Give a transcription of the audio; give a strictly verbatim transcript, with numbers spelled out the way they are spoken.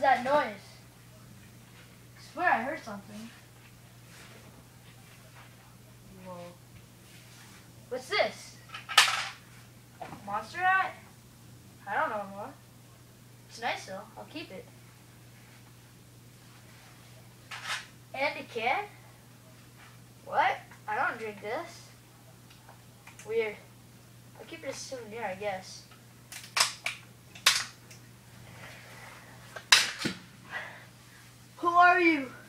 that noise? I swear I heard something. Whoa. What's this? Monster hat? I don't know more. It's nice though. I'll keep it. And a can? What? I don't drink this. Weird. I'll keep it as a souvenir, I guess. Who are you?